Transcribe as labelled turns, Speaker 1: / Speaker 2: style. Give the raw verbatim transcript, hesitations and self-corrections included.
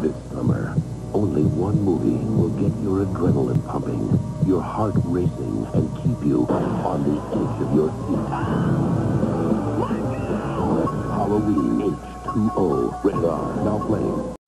Speaker 1: This summer, only one movie will get your adrenaline pumping, your heart racing, and keep you on the edge of your seat. Halloween H two O. Rated R. Now playing.